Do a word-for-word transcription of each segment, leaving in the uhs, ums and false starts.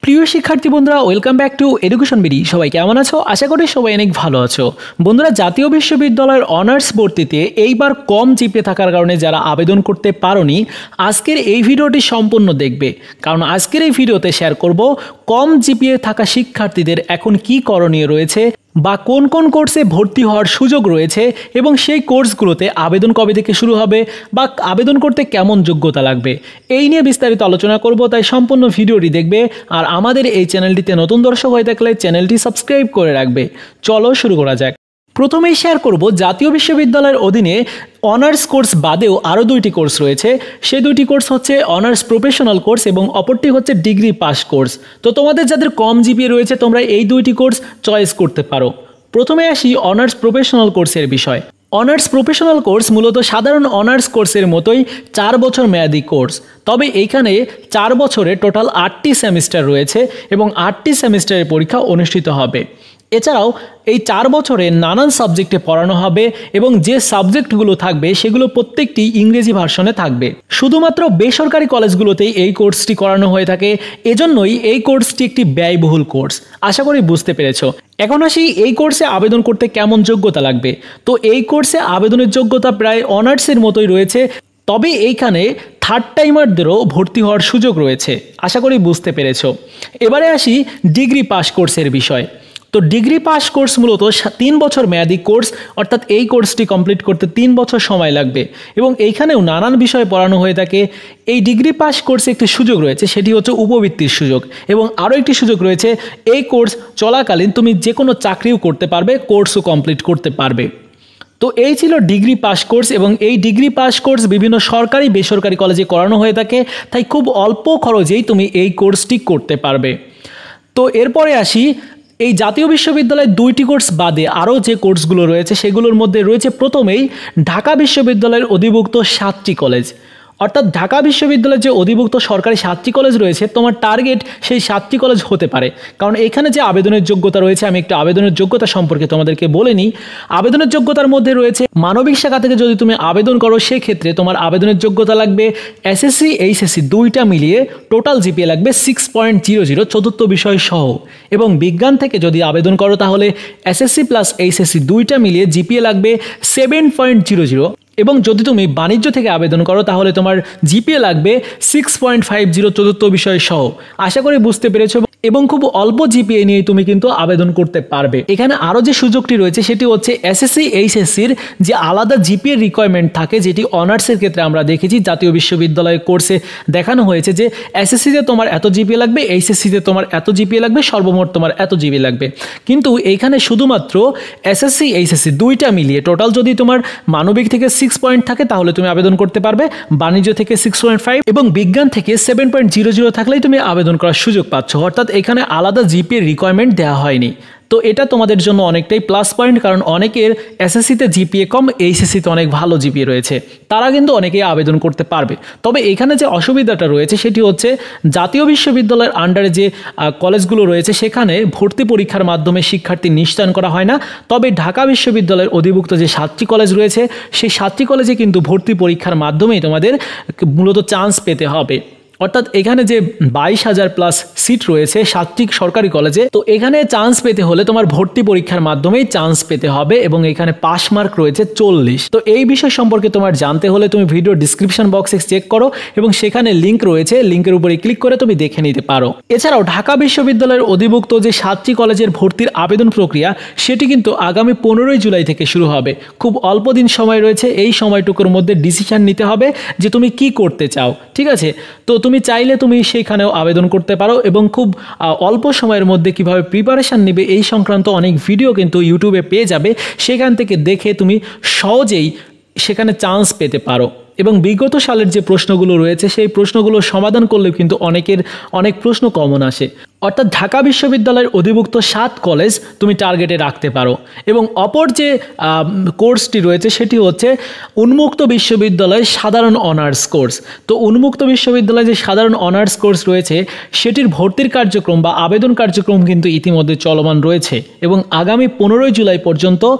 প্রিয় শিক্ষার্থী বন্ধুরা, welcome back to Education BD. সবাই কেমন আছো? আশা করি সবাই অনেক ভালো আছো। বন্ধুরা, জাতীয় বিশ্ববিদ্যালয়ের অনার্স ভর্তিতে এইবার কম জিপিএ থাকার কারণে যারা আবেদন করতে পারোনি, আজকের এই ভিডিওটি সম্পূর্ণ দেখবে, কারণ আজকের এই ভিডিওতে শেয়ার করব কম জিপিএ থাকা শিক্ষার্থীদের এখন কি করণীয় রয়েছে বা কোন কোন কোর্সে ভর্তি হওয়ার সুযোগ রয়েছে এবং সেই কোর্সগুলোতে আবেদন কবে থেকে শুরু হবে বা আবেদন করতে কেমন যোগ্যতা লাগবে, এই নিয়ে বিস্তারিত আলোচনা করব। তাই সম্পূর্ণ ভিডিওটি দেখবে আর আমাদের এই চ্যানেলটিতে নতুন দর্শক হয়ে থাকলে চ্যানেলটি সাবস্ক্রাইব করে রাখবে। চলো শুরু করা যাক। প্রথমেই শেয়ার করব জাতীয় বিশ্ববিদ্যালয়ের অধীনে অনার্স কোর্স বাদেও আরও দুইটি কোর্স রয়েছে। সেই দুইটি কোর্স হচ্ছে অনার্স প্রফেশনাল কোর্স এবং অপরটি হচ্ছে ডিগ্রি পাস কোর্স। তো তোমাদের যাদের কম জিপিএ রয়েছে তোমরা এই দুইটি কোর্স চয়েস করতে পারো। প্রথমে আসি অনার্স প্রফেশনাল কোর্সের বিষয়। অনার্স প্রফেশনাল কোর্স মূলত সাধারণ অনার্স কোর্সের মতোই চার বছর মেয়াদি কোর্স, তবে এইখানে চার বছরে টোটাল আটটি সেমিস্টার রয়েছে এবং আটটি সেমিস্টারের পরীক্ষা অনুষ্ঠিত হবে। এছাড়াও এই চার বছরে নানান সাবজেক্টে পড়ানো হবে এবং যে সাবজেক্টগুলো থাকবে সেগুলো প্রত্যেকটি ইংরেজি ভার্সনে থাকবে। শুধুমাত্র বেসরকারি কলেজগুলোতেই এই কোর্সটি করানো হয়ে থাকে, এজন্যই এই কোর্সটি একটি ব্যয়বহুল কোর্স। আশা করি বুঝতে পেরেছো। এখন আসি এই কোর্সে আবেদন করতে কেমন যোগ্যতা লাগবে। তো এই কোর্সে আবেদনের যোগ্যতা প্রায় অনার্সের মতোই রয়েছে, তবে এইখানে থার্ড টাইমারদেরও ভর্তি হওয়ার সুযোগ রয়েছে। আশা করি বুঝতে পেরেছো। এবারে আসি ডিগ্রি পাস কোর্সের বিষয়। তো ডিগ্রি পাস কোর্স মূলত তিন বছর মেয়াদি কোর্স, অর্থাৎ এই কোর্সটি কমপ্লিট করতে তিন বছর সময় লাগবে এবং এইখানেও নানান বিষয় পড়ানো হয়ে থাকে। এই ডিগ্রি পাস কোর্সে একটি সুযোগ রয়েছে, সেটি হচ্ছে উপবৃত্তির সুযোগ এবং আরও একটি সুযোগ রয়েছে, এই কোর্স চলাকালীন তুমি যে কোনো চাকরিও করতে পারবে, কোর্সও কমপ্লিট করতে পারবে। তো এই ছিল ডিগ্রি পাস কোর্স এবং এই ডিগ্রি পাস কোর্স বিভিন্ন সরকারি বেসরকারি কলেজে করানো হয়ে থাকে, তাই খুব অল্প খরচেই তুমি এই কোর্সটি করতে পারবে। তো এরপরে আসি এই জাতীয় বিশ্ববিদ্যালয়ের দুইটি কোর্স বাদে আরও যে কোর্সগুলো রয়েছে সেগুলোর মধ্যে রয়েছে প্রথমেই ঢাকা বিশ্ববিদ্যালয়ের অধিভুক্ত সাতটি কলেজ। অর্থাৎ ঢাকা বিশ্ববিদ্যালয়ের যে অধিভুক্ত সরকারি সাতটি কলেজ রয়েছে, তোমার টার্গেট সেই সাতটি কলেজ হতে পারে, কারণ এখানে যে আবেদনের যোগ্যতা রয়েছে আমি একটু আবেদনের যোগ্যতা সম্পর্কে তোমাদেরকে বলে নিই। আবেদনের যোগ্যতার মধ্যে রয়েছে মানবিক শাখা থেকে যদি তুমি আবেদন করো সেক্ষেত্রে তোমার আবেদনের যোগ্যতা লাগবে এসএসসি এইচএসসি দুইটা মিলিয়ে টোটাল জিপিএ লাগবে সিক্স পয়েন্ট জিরো জিরো চতুর্থ বিষয় সহ, এবং বিজ্ঞান থেকে যদি আবেদন করো তাহলে এসএসসি প্লাস এইচএসসি দুইটা মিলিয়ে জিপিএ লাগবে সেভেন পয়েন্ট জিরো জিরো, এবং যদি তুমি বাণিজ্য থেকে আবেদন করো তাহলে তোমার জিপিএ লাগবে সিক্স পয়েন্ট ফাইভ জিরো চতুর্থ বিষয় সহ। আশা করি বুঝতে পেরেছো এবং খুব অল্প জিপিএ নিয়ে তুমি কিন্তু আবেদন করতে পারবে। এখানে আরও যে সুযোগটি রয়েছে সেটি হচ্ছে এসএসসি এইচএসসির যে আলাদা জিপিএ রিকোয়ারমেন্ট থাকে, যেটি অনার্সের ক্ষেত্রে আমরা দেখেছি জাতীয় বিশ্ববিদ্যালয়ের কোর্সে দেখানো হয়েছে যে এসএসসিতে তোমার এত জিপিএ লাগবে, এইচএসসিতে তোমার এত জিপিএ লাগবে, সর্বমোট তোমার এত জিপিএ লাগবে। কিন্তু এইখানে শুধুমাত্র এসএসসি এইচএসসি দুইটা মিলিয়ে টোটাল যদি তোমার মানবিক থেকে সিক্স পয়েন্ট থাকে তাহলে তুমি আবেদন করতে পারবে, বাণিজ্য থেকে সিক্স পয়েন্ট ফাইভ এবং বিজ্ঞান থেকে সেভেন পয়েন্ট জিরো জিরো থাকলেই তুমি আবেদন করার সুযোগ পাচ্ছ। অর্থাৎ এখানে আলাদা জিপিএ রিকোয়ারমেন্ট দেওয়া হয়নি। তো এটা তোমাদের জন্য অনেকটাই প্লাস পয়েন্ট, কারণ অনেকের এসএসসিতে জিপিএ কম, এইচএসসিতে অনেক ভালো জিপিএ রয়েছে, তারা কিন্তু অনেকেই আবেদন করতে পারবে। তবে এখানে যে অসুবিধাটা রয়েছে সেটি হচ্ছে জাতীয় বিশ্ববিদ্যালয়ের আন্ডারে যে কলেজগুলো রয়েছে সেখানে ভর্তি পরীক্ষার মাধ্যমে শিক্ষার্থী নিশ্চয়ন করা হয় না। তবে ঢাকা বিশ্ববিদ্যালয়ের অধিভুক্ত যে সাতটি কলেজ রয়েছে সেই সাতটি কলেজে কিন্তু ভর্তি পরীক্ষার মাধ্যমেই তোমাদের মূলত চান্স পেতে হবে। অর্থাৎ এখানে যে বাইশ হাজার প্লাস সিট রয়েছে সাতটি সরকারি কলেজে, তো এখানে চান্স পেতে হলে তোমার ভর্তি পরীক্ষার মাধ্যমেই চান্স পেতে হবে এবং এখানে পাস মার্ক রয়েছে চল্লিশ। তো এই বিষয় সম্পর্কে তোমার জানতে হলে তুমি ভিডিও ডিসক্রিপশন বক্সে চেক করো এবং সেখানে লিঙ্ক রয়েছে, লিঙ্কের উপরে ক্লিক করে তুমি দেখে নিতে পারো। এছাড়াও ঢাকা বিশ্ববিদ্যালয়ের অধিভুক্ত যে সাতটি কলেজের ভর্তির আবেদন প্রক্রিয়া সেটি কিন্তু আগামী পনেরোই জুলাই থেকে শুরু হবে। খুব অল্প দিন সময় রয়েছে, এই সময়টুকুর মধ্যে ডিসিশন নিতে হবে যে তুমি কি করতে চাও। ঠিক আছে, তো তুমি চাইলে তুমি সেইখানেও আবেদন করতে পারো এবং খুব অল্প সময়ের মধ্যে কিভাবে প্রিপারেশান নেবে এই সংক্রান্ত অনেক ভিডিও কিন্তু ইউটিউবে পেয়ে যাবে, সেখান থেকে দেখে তুমি সহজেই সেখানে চান্স পেতে পারো। এবং বিগত সালের যে প্রশ্নগুলো রয়েছে সেই প্রশ্নগুলো সমাধান করলেও কিন্তু অনেকের অনেক প্রশ্ন কমন আসে। অর্থাৎ ঢাকা বিশ্ববিদ্যালয়ের অধিভুক্ত সাত কলেজ তুমি টার্গেটে রাখতে পারো। এবং অপর যে কোর্সটি রয়েছে সেটি হচ্ছে উন্মুক্ত বিশ্ববিদ্যালয়ের সাধারণ অনার্স কোর্স। তো উন্মুক্ত বিশ্ববিদ্যালয়ে যে সাধারণ অনার্স কোর্স রয়েছে সেটির ভর্তির কার্যক্রম বা আবেদন কার্যক্রম কিন্তু ইতিমধ্যে চলমান রয়েছে এবং আগামী পনেরোই জুলাই পর্যন্ত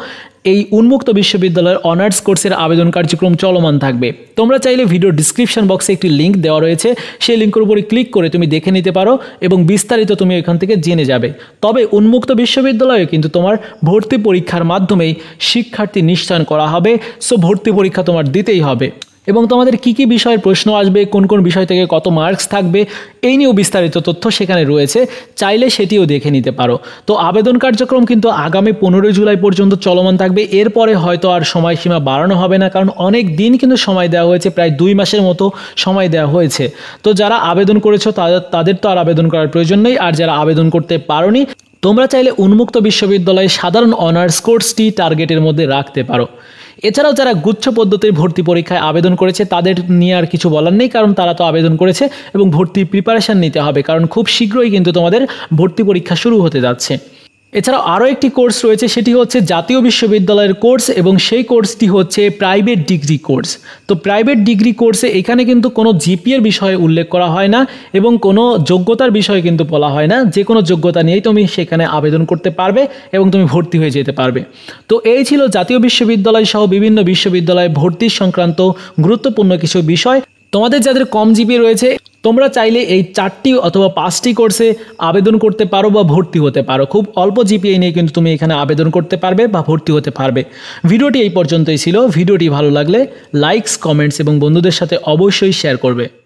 এই উন্মুক্ত বিশ্ববিদ্যালয়ের অনার্স কোর্সের আবেদন কার্যক্রম চলমান থাকবে। তোমরা চাইলে ভিডিও ডিসক্রিপশন বক্সে একটি লিঙ্ক দেওয়া রয়েছে, সেই লিঙ্কের উপরে ক্লিক করে তুমি দেখে নিতে পারো এবং বিস্তারিত তুমি এখান থেকে জেনে যাবে। তবে উন্মুক্ত বিশ্ববিদ্যালয়ে কিন্তু তোমার ভর্তি পরীক্ষার মাধ্যমেই শিক্ষার্থী নিশ্চয়ন করা হবে, সো ভর্তি পরীক্ষা তোমার দিতেই হবে। এবং তোমাদের কি কি বিষয়ের প্রশ্ন আসবে, কোন কোন বিষয় থেকে কত মার্কস থাকবে, এই নিয়েও বিস্তারিত তথ্য সেখানে রয়েছে, চাইলে সেটিও দেখে নিতে পারো। তো আবেদন কার্যক্রম কিন্তু আগামী পনেরোই জুলাই পর্যন্ত চলমান থাকবে। এরপরে হয়তো আর সময়সীমা বাড়ানো হবে না, কারণ অনেক দিন কিন্তু সময় দেওয়া হয়েছে, প্রায় দুই মাসের মতো সময় দেওয়া হয়েছে। তো যারা আবেদন করেছো তাদের তাদের তো আর আবেদন করার প্রয়োজন নেই, আর যারা আবেদন করতে পারোনি তোমরা চাইলে উন্মুক্ত বিশ্ববিদ্যালয়ে সাধারণ অনার্স কোর্সটি টার্গেটের মধ্যে রাখতে পারো। এছাড়াও যারা গুচ্ছ পদ্ধতির ভর্তি পরীক্ষায় আবেদন করেছে তাদের নিয়ে আর কিছু বলার নেই, কারণ তারা তো আবেদন করেছে এবং ভর্তির প্রিপারেশান নিতে হবে, কারণ খুব শীঘ্রই কিন্তু তোমাদের ভর্তি পরীক্ষা শুরু হতে যাচ্ছে। এছাড়াও আরও একটি কোর্স রয়েছে, সেটি হচ্ছে জাতীয় বিশ্ববিদ্যালয়ের কোর্স এবং সেই কোর্সটি হচ্ছে প্রাইভেট ডিগ্রি কোর্স। তো প্রাইভেট ডিগ্রি কোর্সে এখানে কিন্তু কোনো জিপিএর বিষয়ে উল্লেখ করা হয় না এবং কোনো যোগ্যতার বিষয়ে কিন্তু বলা হয় না, যে কোনো যোগ্যতা নিয়েই তুমি সেখানে আবেদন করতে পারবে এবং তুমি ভর্তি হয়ে যেতে পারবে। তো এই ছিল জাতীয় বিশ্ববিদ্যালয় সহ বিভিন্ন বিশ্ববিদ্যালয়ে ভর্তির সংক্রান্ত গুরুত্বপূর্ণ কিছু বিষয়। তোমাদের যাদের কম জিপি রয়েছে তোমরা চাইলে এই চারটি অথবা পাঁচটি কোর্সে আবেদন করতে পারো বা ভর্তি হতে পারো। খুব অল্প জিপিএ নিয়ে কিন্তু তুমি এখানে আবেদন করতে পারবে বা ভর্তি হতে পারবে। ভিডিওটি এই পর্যন্তই ছিল। ভিডিওটি ভালো লাগলে লাইকস, কমেন্টস এবং বন্ধুদের সাথে অবশ্যই শেয়ার করবে।